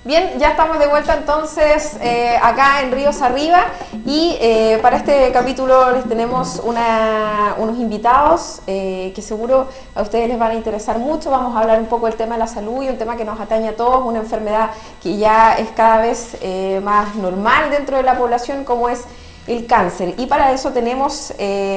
Bien, ya estamos de vuelta entonces acá en Ríos Arriba y para este capítulo les tenemos unos invitados que seguro a ustedes les van a interesar mucho. Vamos a hablar un poco del tema de la salud y un tema que nos atañe a todos, una enfermedad que ya es cada vez más normal dentro de la población, como es el cáncer. Y para eso tenemos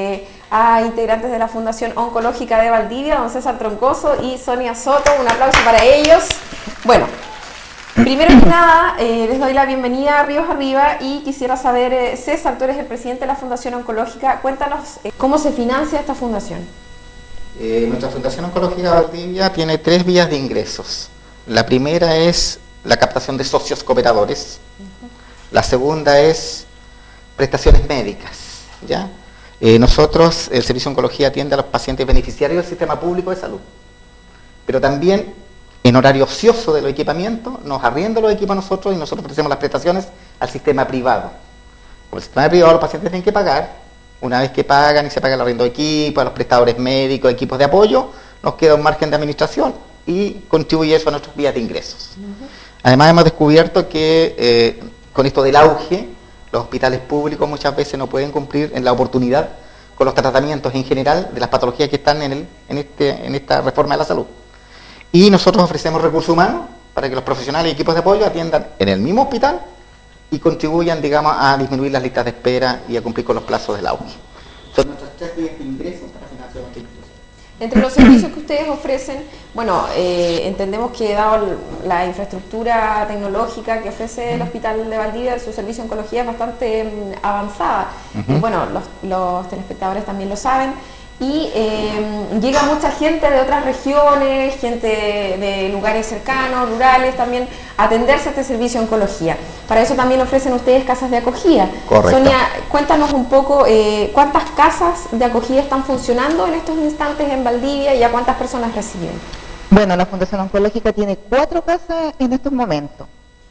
a integrantes de la Fundación Oncológica de Valdivia, don César Troncoso y Sonia Soto. Un aplauso para ellos. Bueno, primero que nada, les doy la bienvenida a Ríos Arriba y quisiera saber, César, tú eres el presidente de la Fundación Oncológica, cuéntanos cómo se financia esta fundación. Nuestra Fundación Oncológica Valdivia tiene 3 vías de ingresos. La primera es la captación de socios cooperadores. La segunda es prestaciones médicas, ¿ya? Nosotros, el Servicio de Oncología atiende a los pacientes beneficiarios del sistema público de salud, pero también en horario ocioso de los equipamientos, nos arriendan los equipos a nosotros y nosotros ofrecemos las prestaciones al sistema privado. Por el sistema privado los pacientes tienen que pagar, una vez que pagan y se paga el arriendo de equipos, a los prestadores médicos, equipos de apoyo, nos queda un margen de administración y contribuye eso a nuestras vías de ingresos. Además hemos descubierto que con esto del auge, los hospitales públicos muchas veces no pueden cumplir en la oportunidad con los tratamientos en general de las patologías que están en esta reforma de la salud. Y nosotros ofrecemos recursos humanos para que los profesionales y equipos de apoyo atiendan en el mismo hospital y contribuyan, digamos, a disminuir las listas de espera y a cumplir con los plazos del auge. Son nuestras 3 vías de ingresos para financiar nuestra institución. Entre los servicios que ustedes ofrecen, bueno, entendemos que dado la infraestructura tecnológica que ofrece el Hospital de Valdivia, su servicio de oncología es bastante avanzada. Bueno, los telespectadores también lo saben. Y llega mucha gente de otras regiones, gente de lugares cercanos, rurales, también a atenderse a este servicio de oncología. Para eso también ofrecen ustedes casas de acogida. Correcto. Sonia, cuéntanos un poco cuántas casas de acogida están funcionando en estos instantes en Valdivia y a cuántas personas reciben. Bueno, la Fundación Oncológica tiene 4 casas en estos momentos,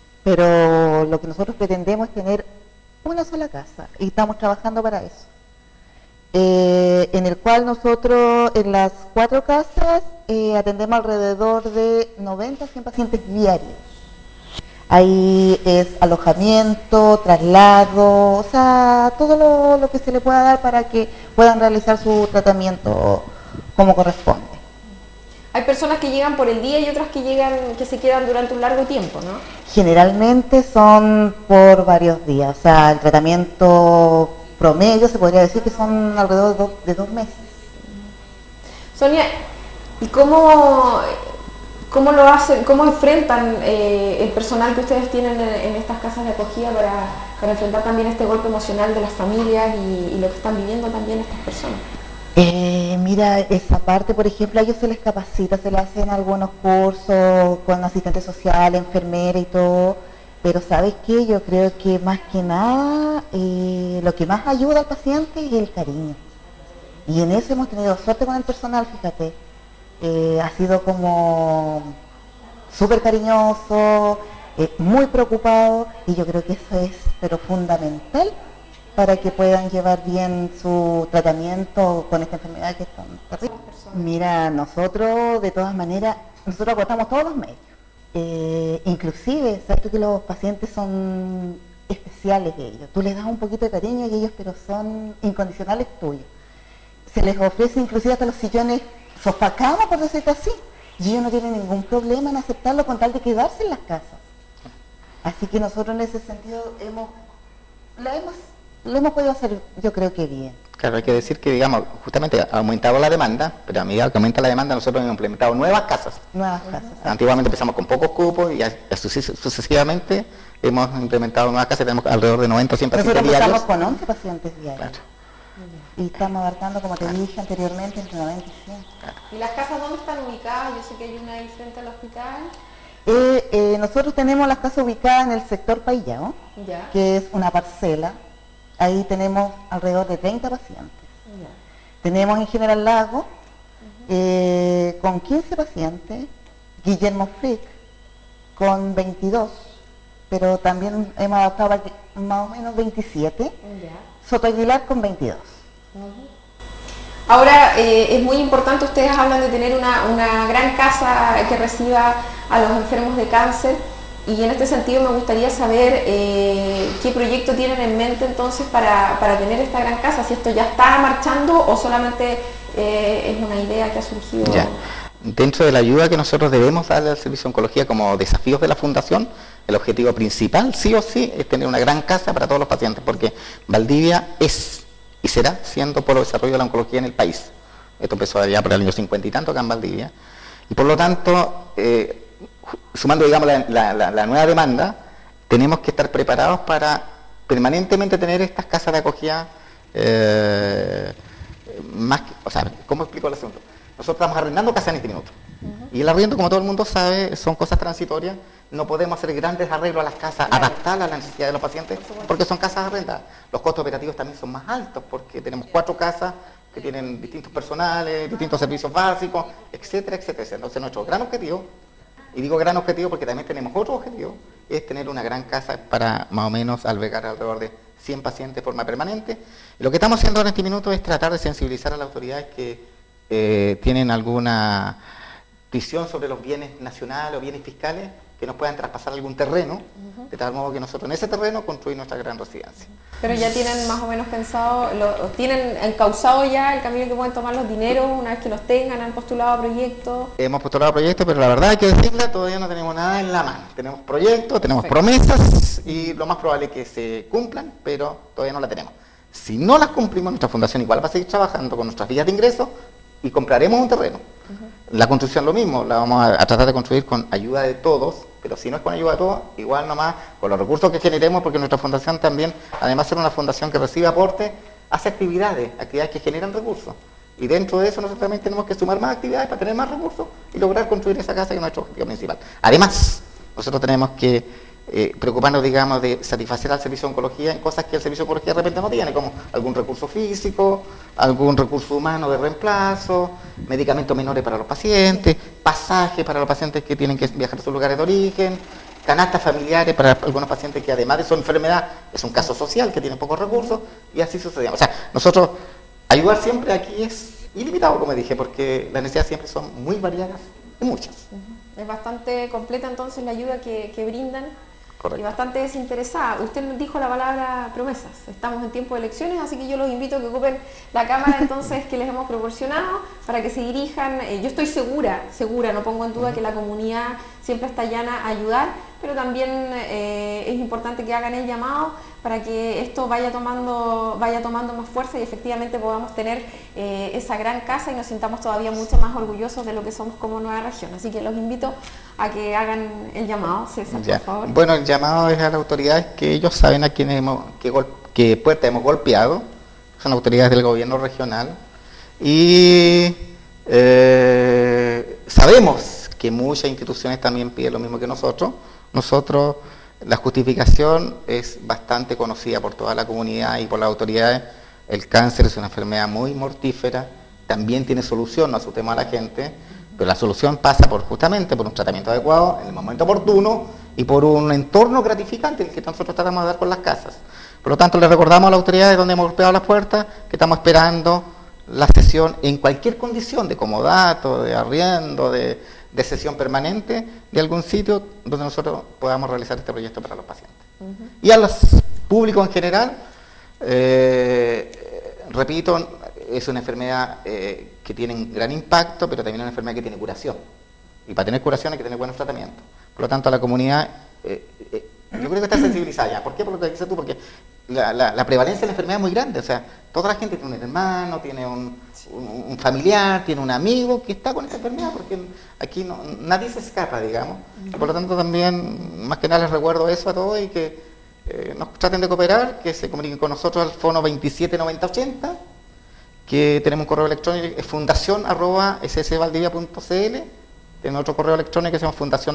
pero lo que nosotros pretendemos es tener una sola casa y estamos trabajando para eso. En el cual nosotros en las 4 casas atendemos alrededor de 90 a 100 pacientes diarios. Ahí es alojamiento, traslado, o sea, todo lo que se le pueda dar para que puedan realizar su tratamiento como corresponde. Hay personas que llegan por el día y otras que se quedan durante un largo tiempo, ¿no? Generalmente son por varios días, o sea, el tratamiento promedio se podría decir que son alrededor de 2 meses. Sonia, ¿y cómo lo hacen, cómo enfrentan el personal que ustedes tienen en estas casas de acogida para enfrentar también este golpe emocional de las familias y lo que están viviendo también estas personas? Mira, esa parte, por ejemplo, a ellos se les capacita, se les hacen algunos cursos con asistentes sociales, enfermeras y todo. Pero ¿sabes qué? Yo creo que más que nada lo que más ayuda al paciente es el cariño. Y en eso hemos tenido suerte con el personal, fíjate. Ha sido como súper cariñoso, muy preocupado, y yo creo que eso es pero fundamental para que puedan llevar bien su tratamiento con esta enfermedad que es tan terrible. Mira, nosotros de todas maneras, nosotros agotamos todos los medios. Inclusive, sabes tú que los pacientes son especiales de ellos, tú les das un poquito de cariño y ellos pero son incondicionales tuyos. Se les ofrece inclusive hasta los sillones sofá cama, por decirlo así, y ellos no tienen ningún problema en aceptarlo con tal de quedarse en las casas. Así que nosotros en ese sentido lo hemos podido hacer, yo creo que bien. Claro, hay que decir que, digamos, justamente ha aumentado la demanda, pero a medida que aumenta la demanda nosotros hemos implementado nuevas casas. Nuevas casas. Antiguamente empezamos con pocos cupos y sucesivamente hemos implementado nuevas casas, tenemos alrededor de 90 o 100 pacientes diarios. Nosotros estamos con 11 pacientes diarios. Claro. Y estamos abarcando, como te dije anteriormente, entre 90 y 100. Claro. ¿Y las casas dónde están ubicadas? Yo sé que hay una ahí frente al hospital. Nosotros tenemos las casas ubicadas en el sector Paillao, que es una parcela. Ahí tenemos alrededor de 30 pacientes. Tenemos en General Lago con 15 pacientes, Guillermo Frick con 22, pero también hemos adaptado más o menos 27, Soto Aguilar con 22. Ahora, es muy importante, ustedes hablan de tener una gran casa que reciba a los enfermos de cáncer. Y en este sentido me gustaría saber qué proyecto tienen en mente entonces para tener esta gran casa, si esto ya está marchando o solamente es una idea que ha surgido. Ya. Dentro de la ayuda que nosotros debemos darle al Servicio de Oncología como desafíos de la Fundación, el objetivo principal, sí o sí, es tener una gran casa para todos los pacientes, porque Valdivia es y será siendo polo de desarrollo de la oncología en el país. Esto empezó allá por el año 50 y tanto acá en Valdivia. Y por lo tanto, sumando, digamos, la nueva demanda, tenemos que estar preparados para permanentemente tener estas casas de acogida más que, o sea, ¿cómo explico el asunto? Nosotros estamos arrendando casas en este minuto. Y el arriendo, como todo el mundo sabe, son cosas transitorias. No podemos hacer grandes arreglos a las casas, adaptarlas a las necesidades de los pacientes, porque son casas arrendadas. Los costos operativos también son más altos, porque tenemos 4 casas que tienen distintos personales, distintos servicios básicos, etcétera, etcétera. Entonces nuestro gran objetivo, y digo gran objetivo porque también tenemos otro objetivo, es tener una gran casa para más o menos albergar alrededor de 100 pacientes de forma permanente. Y lo que estamos haciendo en este minuto es tratar de sensibilizar a las autoridades que tienen alguna visión sobre los bienes nacionales o bienes fiscales, que nos puedan traspasar algún terreno, de tal modo que nosotros en ese terreno construir nuestra gran residencia. Pero ya tienen más o menos pensado, tienen encauzado ya el camino que pueden tomar los dineros una vez que los tengan, han postulado a proyectos. Hemos postulado proyectos, pero la verdad hay que decirla, todavía no tenemos nada en la mano. Tenemos proyectos, tenemos promesas y lo más probable es que se cumplan, pero todavía no la tenemos. Si no las cumplimos, nuestra fundación igual va a seguir trabajando con nuestras vías de ingresos y compraremos un terreno. La construcción lo mismo, la vamos a tratar de construir con ayuda de todos, pero si no es con ayuda de todos, igual nomás con los recursos que generemos, porque nuestra fundación también, además de ser una fundación que recibe aporte, hace actividades que generan recursos. Y dentro de eso nosotros también tenemos que sumar más actividades para tener más recursos y lograr construir esa casa que es nuestro objetivo principal. Además, nosotros tenemos que preocuparnos, digamos, de satisfacer al servicio de oncología en cosas que el servicio de oncología de repente no tiene, como algún recurso físico, algún recurso humano de reemplazo, medicamentos menores para los pacientes, pasajes para los pacientes que tienen que viajar a sus lugares de origen, canastas familiares para algunos pacientes que además de su enfermedad es un caso social que tiene pocos recursos, y así sucedía. O sea, nosotros ayudar siempre aquí es ilimitado, como dije, porque las necesidades siempre son muy variadas y muchas. Es bastante completa entonces la ayuda que brindan. Correcto. Y bastante desinteresada. Usted nos dijo la palabra promesas. Estamos en tiempo de elecciones, así que yo los invito a que ocupen la cámara entonces que les hemos proporcionado para que se dirijan. Yo estoy segura, no pongo en duda que la comunidad siempre está llana a ayudar, pero también es importante que hagan el llamado para que esto vaya tomando más fuerza y efectivamente podamos tener esa gran casa y nos sintamos todavía mucho más orgullosos de lo que somos como nueva región. Así que los invito a que hagan el llamado, César, por favor. Bueno, el llamado es a las autoridades que ellos saben a quienes qué puerta hemos golpeado, son autoridades del gobierno regional, y sabemos que muchas instituciones también piden lo mismo que nosotros. Nosotros, la justificación es bastante conocida por toda la comunidad y por las autoridades. El cáncer es una enfermedad muy mortífera, también tiene solución, no asustemos a la gente, pero la solución pasa justamente por un tratamiento adecuado en el momento oportuno y por un entorno gratificante, el que nosotros tratamos de dar con las casas. Por lo tanto, les recordamos a las autoridades donde hemos golpeado las puertas que estamos esperando la sesión en cualquier condición de comodato, de arriendo, de sesión permanente de algún sitio donde nosotros podamos realizar este proyecto para los pacientes. Y a los públicos en general, repito, es una enfermedad que tiene un gran impacto, pero también es una enfermedad que tiene curación. Y para tener curación hay que tener buenos tratamientos. Por lo tanto, a la comunidad, yo creo que está sensibilizada ya. ¿Por qué? Por lo que dices tú, porque la prevalencia de la enfermedad es muy grande. O sea, toda la gente tiene un hermano, tiene un familiar, tiene un amigo que está con esta enfermedad, porque aquí nadie se escapa, digamos. Y por lo tanto, también, más que nada, les recuerdo eso a todos y que nos traten de cooperar, que se comuniquen con nosotros al fono 279080, que tenemos un correo electrónico, es fundacion@ssvaldivia.cl, tenemos otro correo electrónico que se llama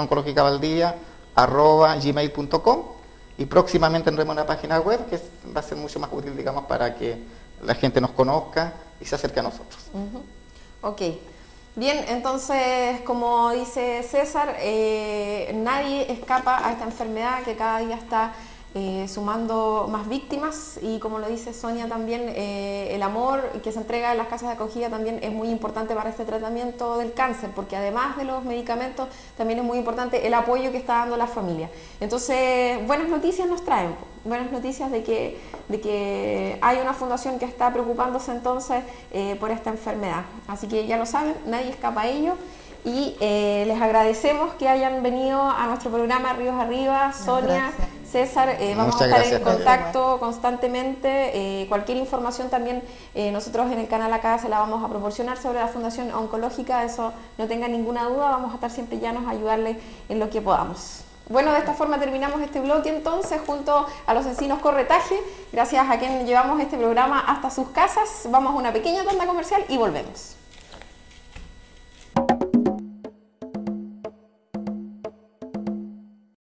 fundaciononcologicavaldivia@gmail.com, y próximamente tendremos una página web que va a ser mucho más útil, digamos, para que la gente nos conozca y se acerque a nosotros. Ok. Bien, entonces, como dice César, nadie escapa a esta enfermedad que cada día está sumando más víctimas y como lo dice Sonia también, el amor que se entrega en las casas de acogida también es muy importante para este tratamiento del cáncer, porque además de los medicamentos también es muy importante el apoyo que está dando la familia. Entonces, buenas noticias nos traen, buenas noticias de que hay una fundación que está preocupándose entonces por esta enfermedad. Así que ya lo saben, nadie escapa a ello. Y les agradecemos que hayan venido a nuestro programa Ríos Arriba, Sonia, Gracias. César, vamos Muchas a estar gracias. en contacto constantemente. Cualquier información también nosotros en el canal acá se la vamos a proporcionar sobre la Fundación Oncológica, eso no tengan ninguna duda, vamos a estar siempre llanos a ayudarles en lo que podamos. Bueno, de esta forma terminamos este bloque entonces junto a los Encinos Corretaje, gracias a quien llevamos este programa hasta sus casas. Vamos a una pequeña tanda comercial y volvemos.